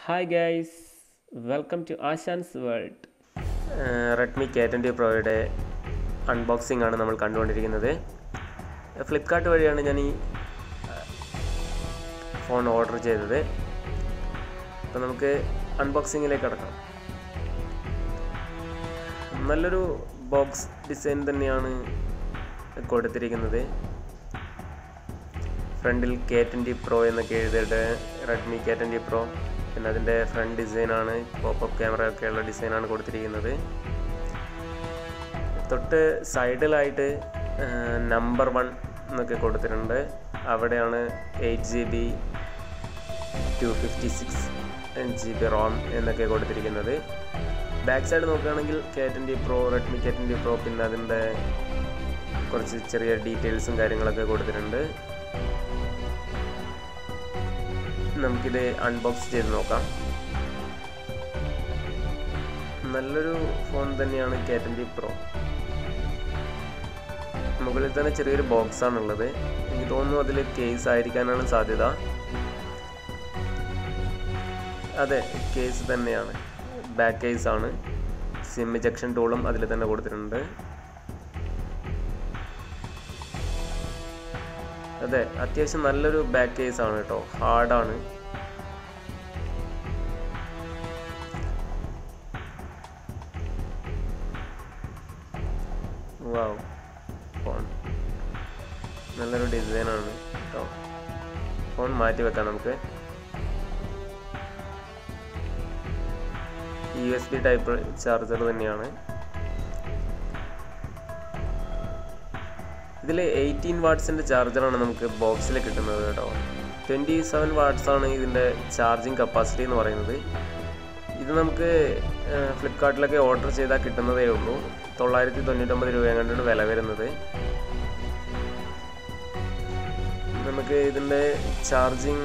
Hi guys, welcome to Aashan's World. Redmi K20 പ്രോയുടെ unboxing ആണ് നമ്മൾ കണ്ടുകൊണ്ടിരിക്കുന്നത്. ഫ്ലിപ്കാർട്ട് വഴിയാണ് ഞാൻ ഈ ഫോൺ ഓർഡർ ചെയ്തത്. അപ്പോൾ നമുക്ക് അൺബോക്സിങ്ങിലേക്ക് കടക്കാം. നല്ലൊരു ബോക്സ് ഡിസൈൻ തന്നെയാണ് കൊടുത്തിരിക്കുന്നത്. ഫ്രണ്ടിൽ K20 Pro എന്നൊക്കെ എഴുതിയിട്ട് റെഡ്മി K20 Pro. പിന്നെ അതിൻ്റെ ഫ്രണ്ട് ഡിസൈനാണ്, പോപ്പപ്പ് ക്യാമറ ഒക്കെയുള്ള ഡിസൈനാണ് കൊടുത്തിരിക്കുന്നത്. തൊട്ട് സൈഡിലായിട്ട് നമ്പർ 1 എന്നൊക്കെ കൊടുത്തിട്ടുണ്ട്. അവിടെയാണ് 8GB 256GB ROM എന്നൊക്കെ കൊടുത്തിരിക്കുന്നത്. ബാക്ക് സൈഡ് നോക്കുകയാണെങ്കിൽ K20 Pro, Redmi K20 Pro, പിന്നെ അതിൻ്റെ കുറച്ച് ചെറിയ ഡീറ്റെയിൽസും കാര്യങ്ങളൊക്കെ കൊടുത്തിട്ടുണ്ട്. നമുക്കിത് അൺബോക്സ് ചെയ്ത് നോക്കാം. നല്ലൊരു ഫോൺ തന്നെയാണ് K20 Pro. മുകളിൽ തന്നെ ചെറിയൊരു ബോക്സാണുള്ളത്. എനിക്ക് തോന്നുന്നു അതിൽ കേസ് ആയിരിക്കാനാണ് സാധ്യത. അതെ, കേസ് തന്നെയാണ്, ബാക്ക് കേസാണ്. സിം ഇജക്ഷൻ ടൂളും അതിൽ തന്നെ കൊടുത്തിട്ടുണ്ട്. അതെ, അത്യാവശ്യം നല്ലൊരു ബാക്ക് കേസാണ് കേട്ടോ, ഹാർഡാണ്. വാവ്, ഫോൺ നല്ലൊരു ഡിസൈനാണ് കേട്ടോ. ഫോൺ മാറ്റി വെക്കാം നമുക്ക്. USB ടൈപ്പ് ചാർജർ തന്നെയാണ്. ഇതിൽ 18 വാട്ട്സിൻ്റെ ചാർജറാണ് നമുക്ക് ബോക്സിൽ കിട്ടുന്നത് കേട്ടോ. 27 വാട്ട്സാണ് ഇതിൻ്റെ ചാർജിങ് കപ്പാസിറ്റി എന്ന് പറയുന്നത്. ഇത് നമുക്ക് ഫ്ലിപ്കാർട്ടിലൊക്കെ ഓർഡർ ചെയ്താൽ കിട്ടുന്നതേ ഉള്ളൂ. 999 രൂപ കണ്ടാണ് വില വരുന്നത്. നമുക്ക് ഇതിൻ്റെ ചാർജിങ്,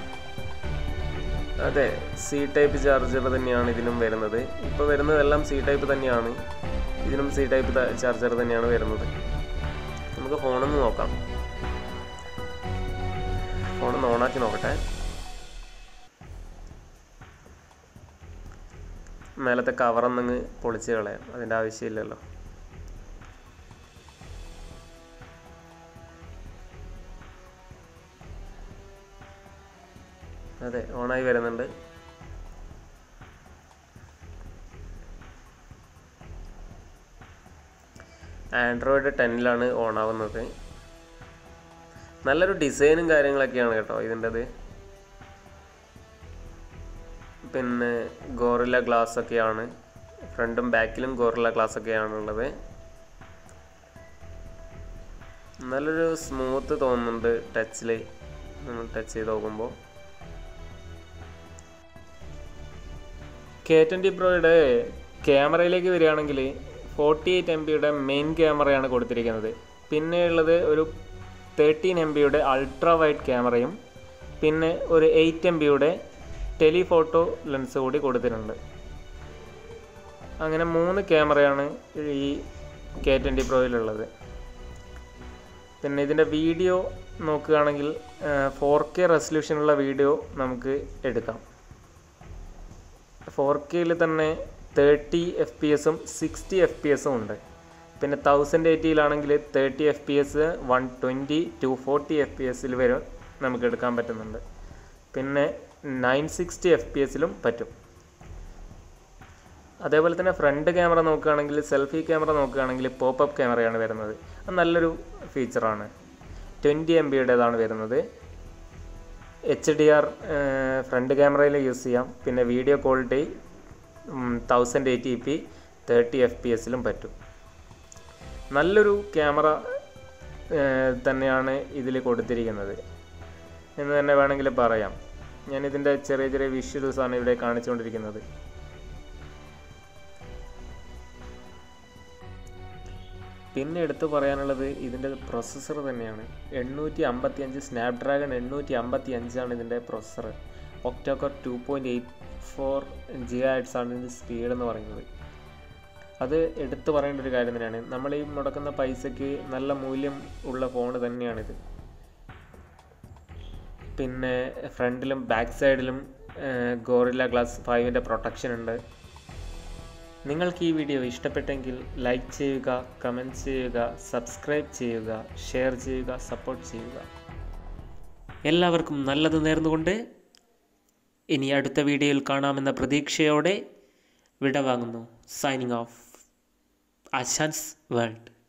അതെ, C ടൈപ്പ് ചാർജർ തന്നെയാണ് ഇതിനും വരുന്നത്. ഇപ്പോൾ വരുന്നതെല്ലാം C ടൈപ്പ് തന്നെയാണ്. ഇതിനും C ടൈപ്പ് ചാർജർ തന്നെയാണ് വരുന്നത്. നമുക്ക് ഫോണൊന്ന് നോക്കാം. ഫോണൊന്ന് ഓണാക്കി നോക്കട്ടെ. മേലത്തെ കവറൊന്നങ്ങ് പൊളിച്ച് കളയാം, അതിൻ്റെ ആവശ്യമില്ലല്ലോ. അതെ, ഓണായി വരുന്നുണ്ട്. ആൻഡ്രോയിഡ് 10 ഓണാവുന്നത്. നല്ലൊരു ഡിസൈനും കാര്യങ്ങളൊക്കെയാണ് കേട്ടോ ഇതിൻ്റെത്. പിന്നെ ഗോറില്ല ഗ്ലാസ് ഒക്കെയാണ്, ഫ്രണ്ടും ബാക്കിലും ഗോറില്ല ഗ്ലാസ് ഒക്കെയാണ് ഉള്ളത്. നല്ലൊരു സ്മൂത്ത് തോന്നുന്നുണ്ട് ടച്ചിൽ, നമ്മൾ ടച്ച് ചെയ്ത് നോക്കുമ്പോൾ. K20 പ്രോയുടെ ക്യാമറയിലേക്ക് വരികയാണെങ്കിൽ 48 MB മെയിൻ ക്യാമറയാണ് കൊടുത്തിരിക്കുന്നത്. പിന്നെയുള്ളത് ഒരു 13 MB അൾട്രാ വൈഡ് ക്യാമറയും പിന്നെ ഒരു 8 MB ടെലിഫോട്ടോ ലെൻസ് കൂടി കൊടുത്തിട്ടുണ്ട്. അങ്ങനെ 3 ക്യാമറയാണ് ഈ K20 പ്രോയിലുള്ളത്. പിന്നെ ഇതിൻ്റെ വീഡിയോ നോക്കുകയാണെങ്കിൽ 4K റെസൊല്യൂഷനുള്ള വീഡിയോ നമുക്ക് എടുക്കാം. 4Kയിൽ തന്നെ 30 FPS 60 FPS ഉണ്ട്. പിന്നെ 1080ലാണെങ്കിൽ 30 FPS, 120, 240 FPS വരെ നമുക്ക് എടുക്കാൻ പറ്റുന്നുണ്ട്. പിന്നെ 960 FPS പറ്റും. അതേപോലെ തന്നെ ഫ്രണ്ട് ക്യാമറ നോക്കുകയാണെങ്കിൽ, സെൽഫി ക്യാമറ നോക്കുകയാണെങ്കിൽ പോപ്പപ്പ് ക്യാമറയാണ് വരുന്നത്. അത് നല്ലൊരു ഫീച്ചറാണ്. 20 MB വരുന്നത്. HDR ഫ്രണ്ട് ക്യാമറയിൽ യൂസ് ചെയ്യാം. പിന്നെ വീഡിയോ ക്വാളിറ്റി 1080p 30 FPS പറ്റും. നല്ലൊരു ക്യാമറ തന്നെയാണ് ഇതിൽ കൊടുത്തിരിക്കുന്നത് എന്ന് തന്നെ വേണമെങ്കിൽ പറയാം. ഞാനിതിൻ്റെ ചെറിയ ചെറിയ വിഷ്വൽസാണ് ഇവിടെ കാണിച്ചുകൊണ്ടിരിക്കുന്നത്. പിന്നെ എടുത്തു പറയാനുള്ളത് ഇതിൻ്റെ പ്രൊസസ്സർ തന്നെയാണ്. 855 സ്നാപ്ഡ്രാഗൺ 855 ഇതിൻ്റെ പ്രൊസസ്സർ. ഒക്ടോകോർ 2.84 GHz ആണ് ഇതിൻ്റെ സ്പീഡ് എന്ന് പറയുന്നത്. അത് എടുത്തു പറയേണ്ട ഒരു കാര്യം തന്നെയാണ്. നമ്മൾ ഈ മുടക്കുന്ന പൈസയ്ക്ക് നല്ല മൂല്യം ഉള്ള ഫോൺ തന്നെയാണിത്. പിന്നെ ഫ്രണ്ടിലും ബാക്ക് സൈഡിലും ഗോറില്ല ഗ്ലാസ് 5ൻ്റെ പ്രൊട്ടക്ഷൻ ഉണ്ട്. നിങ്ങൾക്ക് ഈ വീഡിയോ ഇഷ്ടപ്പെട്ടെങ്കിൽ ലൈക്ക് ചെയ്യുക, കമൻറ്റ് ചെയ്യുക, സബ്സ്ക്രൈബ് ചെയ്യുക, ഷെയർ ചെയ്യുക, സപ്പോർട്ട് ചെയ്യുക. എല്ലാവർക്കും നല്ലത് നേർന്നുകൊണ്ട് ഇനി അടുത്ത വീഡിയോയിൽ കാണാമെന്ന പ്രതീക്ഷയോടെ വിടവാങ്ങുന്നു. Signing off. ആശാൻസ് വേൾഡ്.